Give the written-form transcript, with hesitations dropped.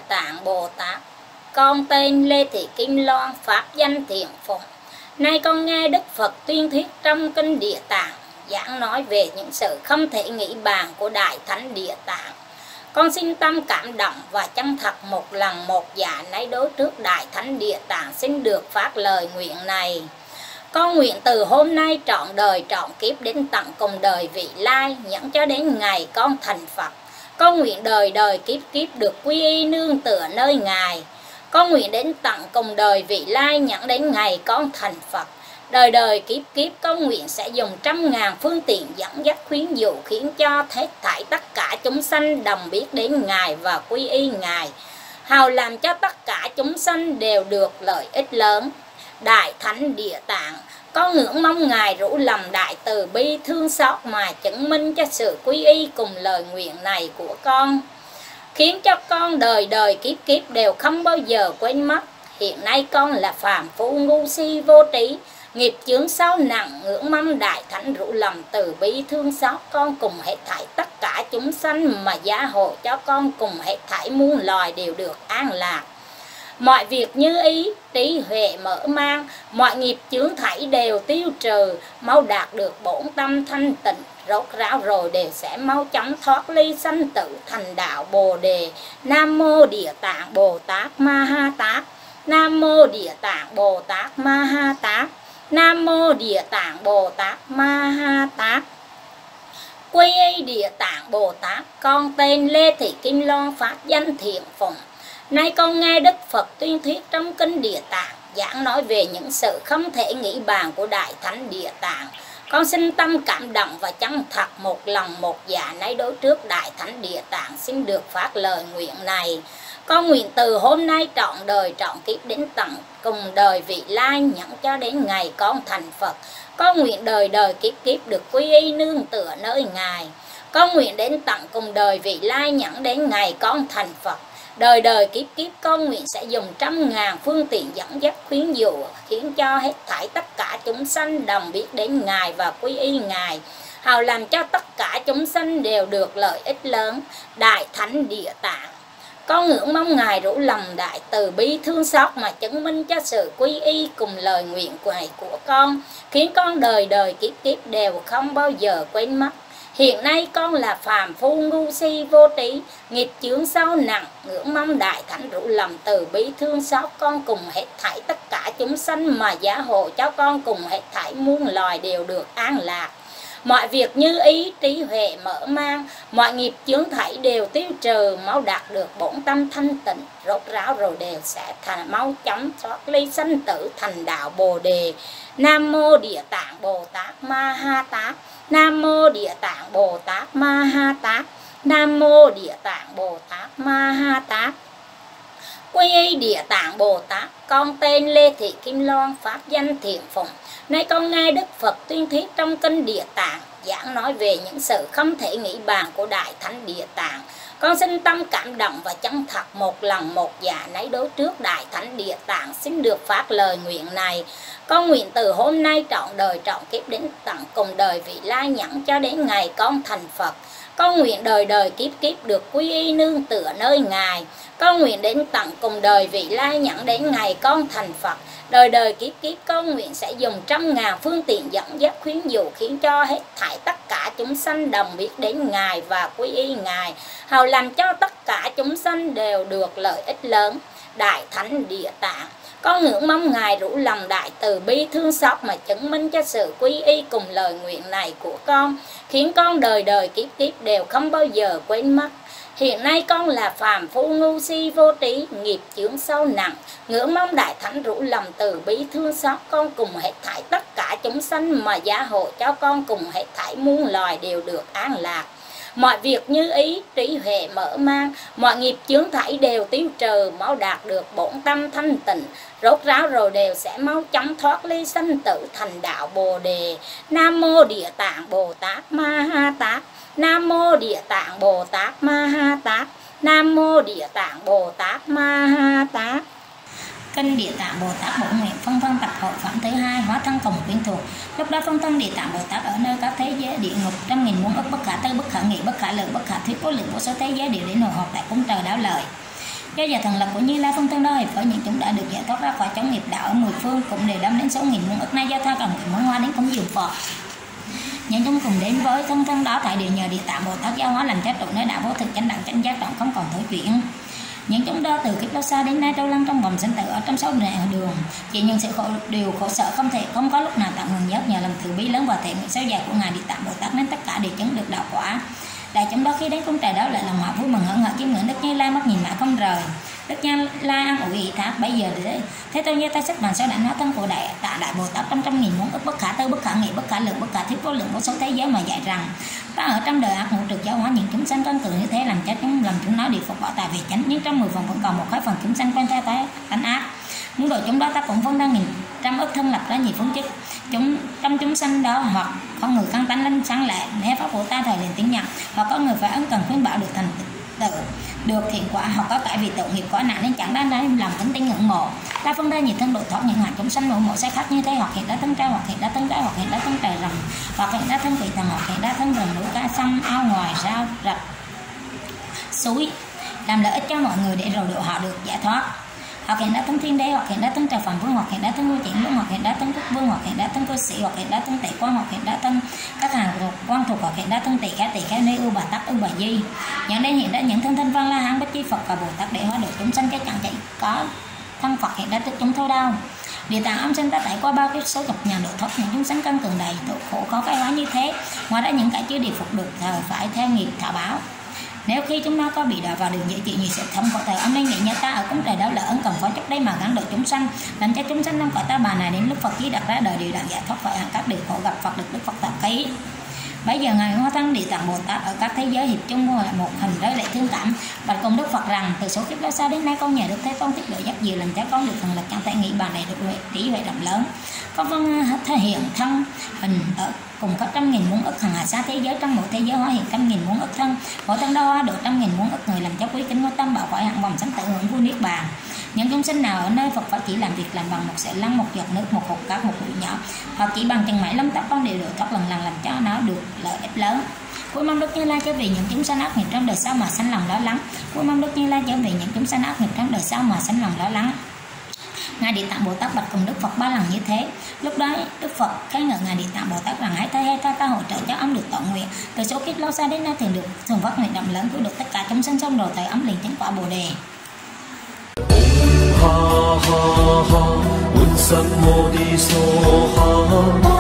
Tạng Bồ Tát. Con tên Lê Thị Kim Loan, pháp danh Thiện Phụng. Nay con nghe Đức Phật tuyên thuyết trong kinh Địa Tạng, giảng nói về những sự không thể nghĩ bàn của Đại Thánh Địa Tạng. Con xin tâm cảm động và chân thật một lần một dạ nấy đối trước Đại Thánh Địa Tạng xin được phát lời nguyện này. Con nguyện từ hôm nay trọn đời trọn kiếp đến tận cùng đời vị lai, nhẫn cho đến ngày con thành Phật. Con nguyện đời đời kiếp kiếp được quy y nương tựa nơi Ngài. Con nguyện đến tận cùng đời vị lai, nhẫn đến ngày con thành Phật. Đời đời kiếp kiếp con nguyện sẽ dùng 100.000 phương tiện dẫn dắt khuyến dụ, khiến cho hết thảy tất cả chúng sanh đồng biết đến Ngài và quy y Ngài, hào làm cho tất cả chúng sanh đều được lợi ích lớn. Đại Thánh Địa Tạng, con ngưỡng mong Ngài rủ lòng đại từ bi thương xót mà chứng minh cho sự quy y cùng lời nguyện này của con, khiến cho con đời đời kiếp kiếp đều không bao giờ quên mất. Hiện nay con là phàm phu ngu si vô trí, nghiệp chướng sâu nặng, ngưỡng mong Đại Thánh rủ lòng từ bi thương xót con cùng hết thảy tất cả chúng sanh mà gia hộ cho con cùng hết thảy muôn loài đều được an lạc. Mọi việc như ý, trí huệ mở mang, mọi nghiệp chướng thảy đều tiêu trừ, mau đạt được bổn tâm thanh tịnh, rốt ráo rồi đều sẽ mau chóng thoát ly sanh tử thành đạo Bồ Đề. Nam mô Địa Tạng Bồ Tát Ma Ha Tát. Nam mô Địa Tạng Bồ Tát Ma Ha Tát. Nam mô Địa Tạng Bồ Tát Ma Ha Tát. Quy y Địa Tạng Bồ Tát, con tên Lê Thị Kim Loan, pháp danh Thiện Phụng. Nay con nghe Đức Phật tuyên thuyết trong kinh Địa Tạng, giảng nói về những sự không thể nghĩ bàn của Đại Thánh Địa Tạng. Con xin tâm cảm động và chân thật một lòng một dạ nấy đối trước Đại Thánh Địa Tạng xin được phát lời nguyện này. Con nguyện từ hôm nay trọn đời trọn kiếp đến tận cùng đời vị lai, nhẫn cho đến ngày con thành Phật. Con nguyện đời đời kiếp kiếp được quy y nương tựa nơi Ngài. Con nguyện đến tận cùng đời vị lai, nhẫn đến ngày con thành Phật. Đời đời kiếp kiếp con nguyện sẽ dùng 100.000 phương tiện dẫn dắt khuyến dụ, khiến cho hết thảy tất cả chúng sanh đồng biết đến Ngài và quy y Ngài, hào làm cho tất cả chúng sanh đều được lợi ích lớn. Đại Thánh Địa Tạng, con ngưỡng mong Ngài rủ lòng đại từ bi thương xót mà chứng minh cho sự quy y cùng lời nguyện này của con, khiến con đời đời kiếp kiếp đều không bao giờ quên mất. Hiện nay con là phàm phu ngu si vô trí, nghiệp chướng sâu nặng, ngưỡng mong Đại Thánh rủ lòng từ bi thương xót con cùng hết thảy tất cả chúng sanh mà gia hộ cho con cùng hết thảy muôn loài đều được an lạc. Mọi việc như ý, trí huệ mở mang, mọi nghiệp chướng thảy đều tiêu trừ, mau đạt được bổn tâm thanh tịnh, rốt ráo rồi đều sẽ mau chóng thoát ly sanh tử thành đạo Bồ Đề. Nam mô Địa Tạng Bồ Tát Ma Ha Tát. Nam mô Địa Tạng Bồ Tát Ma Ha Tát. Nam mô Địa Tạng Bồ Tát Ma Ha Tát. Quy y Địa Tạng Bồ Tát, con tên Lê Thị Kim Loan, pháp danh Thiện Phụng. Nay con nghe Đức Phật tuyên thuyết trong kinh Địa Tạng, giảng nói về những sự không thể nghĩ bàn của Đại Thánh Địa Tạng. Con xin tâm cảm động và chân thật một lần một dạ nấy đối trước Đại Thánh Địa Tạng xin được phát lời nguyện này. Con nguyện từ hôm nay trọn đời trọn kiếp đến tận cùng đời vị lai, nhẫn cho đến ngày con thành Phật. Con nguyện đời đời kiếp kiếp được quy y nương tựa nơi Ngài. Con nguyện đến tận cùng đời vị lai, nhẫn đến ngày con thành Phật. Đời đời kiếp kiếp con nguyện sẽ dùng 100.000 phương tiện dẫn dắt khuyến dụ, khiến cho hết thảy tất cả chúng sanh đồng biết đến Ngài và quy y Ngài, hào làm cho tất cả chúng sanh đều được lợi ích lớn. Đại Thánh Địa Tạng, con ngưỡng mong Ngài rủ lòng đại từ bi thương xót mà chứng minh cho sự quy y cùng lời nguyện này của con, khiến con đời đời kiếp kiếp đều không bao giờ quên mất. Hiện nay con là phàm phu ngu si vô trí, nghiệp chướng sâu nặng, ngưỡng mong Đại Thánh rủ lòng từ bi thương xót con cùng hết thảy tất cả chúng sanh mà gia hộ cho con cùng hết thảy muôn loài đều được an lạc. Mọi việc như ý, trí huệ mở mang, mọi nghiệp chướng thảy đều tiêu trừ, mau đạt được bổn tâm thanh tịnh, rốt ráo rồi đều sẽ mau chóng thoát ly sanh tử thành đạo Bồ Đề. Nam mô Địa Tạng Bồ Tát Ma Ha Tát. Nam mô Địa Tạng Bồ Tát Ma Ha Tát. Nam mô Địa Tạng Bồ Tát Ma Ha Tát. Kinh Địa Tạng Bồ Tát Bổn Nguyện phân phân tập hội phẩm thứ 2, hóa thân cùng quyến thuộc. Lúc đó phân thân Địa Tạng Bồ Tát ở nơi các thế giới địa ngục 100.000 muôn ức, bất khả tư, bất khả nghị, bất khả lượng, bất khả thuyết, vô lượng vô số thế giới đều đến hồi họp tại cung trời đáo lợi. Do giờ thần lực của Như Lai Phương Tương đó hiệp với những chúng đã được giải thoát ra khỏi chướng nghiệp đạo ở 10 phương, cũng đều đâm đến số nghìn muôn ức nay do tha cầm kỳ món hoa đến cúng dường Phật. Những chúng cùng đến với thân đó tại đều nhờ Địa Tạng Bồ Tát giáo hóa làm cha trụ nơi đạo vô thực chánh đẳng chánh giác trọng không còn thối chuyển. Những chúng đó từ kiếp lâu xa đến nay trâu lăn trong vòng sinh tử ở trong sáu đoạn đường, chỉ những sự điều khổ sợ không có lúc nào tạm ngừng nhất, nhờ lòng từ bi lớn và thể nguyện sâu dài của ngài Địa Tạng Bồ Tát nên tất cả đều chứng được đạo quả. Đại chúng đó khi đến cung trời đó lại lòng họ vui mừng hớn hở chiêm ngưỡng Đức Như Lai mắt nhìn mãi không rời. Đức Như Lai an ủi ý thác bây giờ để thế tôi như ta sức bằng sao đánh hóa thân của đại Bồ Tát trăm nghìn muôn ức bất khả tư bất khả nghị bất khả lượng bất khả thiết vô lượng vô số thế giới mà dạy rằng ta ở trong đời ác ngũ trượt giáo hóa những chúng sanh cân cường như thế làm cho chúng nói điều phục bỏ tài về chánh, nhưng trong 10 phần vẫn còn một cái phần chúng sanh quen theo tánh ác. Muốn độ chúng đó ta cũng phân ra nghìn trăm ức thân lập ra nhiều phương chức. Trong chúng sanh đó hoặc có người căn tánh linh sáng lệ nghe pháp của ta thời liền tiếng nhận, hoặc có người phải ân cần khuyến bảo được thành tựu được thiện quả, hoặc có cải vì tội nghiệp quá nặng nên chẳng đáng làm kính tinh ngưỡng mộ. Ta phân ra nhiều thân độ thoát những hạt chúng sanh mỗi mỗi sẽ khác như thế, hoặc hiện đã thân trai, hoặc hiện đã thân trai, hoặc hiện đã thân trời rồng, hoặc hiện đã thân quỷ thần, hoặc hiện đã thân rừng núi cá sông ao ngoài rau rạch suối, làm lợi ích cho mọi người để rồi độ họ được giải thoát. Hoặc hiện đã thân thiên đế, hoặc hiện đã thân trời phàm vương, hoặc hiện đã thân vua triển vương, hoặc hiện đã thân quốc vương, hoặc hiện đã thân cư sĩ, hoặc hiện đã thân tể quan, hoặc hiện đã thân các hàng quan thuộc, hoặc hiện đã thân tỳ kheo ni ưu bà tắc ưu bà di. Nhận đây hiện đã những thân văn la hán bích chi Phật và Bồ Tát để hóa độ chúng sanh cái chẳng chạy có thân Phật hiện đã tức chúng thôi đâu. Địa Tạng âm sinh ta trải qua bao kiếp số dục nhờ độ thoát những chúng sanh cân cường đầy tội khổ có cái hóa như thế. Ngoài ra những cái chưa điều phục được thời phải theo nghiệp thọ báo. Nếu khi chúng nó có bị đọa vào đường dễ chịu nhiều sự thông của thời âm nên nghĩ nhớ ta ở cúng trời đó là ân cần phó chúc đây mà gắn độ chúng sanh, làm cho chúng sanh trong cõi ta bà này đến lúc Phật chí đặt ra đời đều đặng giải thoát khỏi hàng các điều khổ gặp Phật được Đức Phật tập khí. Bây giờ ngài hóa thân Địa Tạng Bồ Tát ở các thế giới hiệp chung một hình rất lệ thương cảm bạch cùng Đức Phật rằng từ số kiếp lâu xa đến nay con nhờ Đức Thế Tôn thiết độ dắt dìu làm cho con được thần lực chẳng thể nghĩ bàn này được trí huệ rộng lớn. Con vâng thể hiện thân hình ở cùng có trăm nghìn muôn ức hàng hà xa thế giới, trong một thế giới hóa hiện trăm nghìn muôn ức thân, mỗi thân đó hóa độ trăm nghìn muôn ức người làm cho quý kính ngôi tâm bảo khỏi hạng vòng sanh tử hưởng vui niết bàn. Những chúng sinh nào ở nơi Phật phải chỉ làm việc làm bằng một sợi lăng, một giọt nước, một hột cát, một bụi nhỏ, hoặc chỉ bằng chừng mảy lông tóc con đều được thoát lần làm cho nó được lợi ích lớn. Cuối mong Đức Như Lai trở vì những chúng sanh ác nghiệp trong đời sau mà sanh lòng lo lắng. Cuối mong Đức Như Lai trở vì những chúng sanh ác nghiệp trong đời sau mà sanh lòng lo lắng. Ngài Địa Tạng Bồ Tát bạch cùng Đức Phật 3 lần như thế. Lúc đó Đức Phật khen ngợi ngài Địa Tạng Bồ Tát rằng hãy ta hỗ trợ cho ông được tọa nguyện. Từ số kiếp lâu xa đến nay thường được thường phát nguyện rộng lớn cứu được tất cả chúng sanh, xong rồi thời ông liền chứng quả Bồ đề. Ha ha ha, Unsam Modi Soha.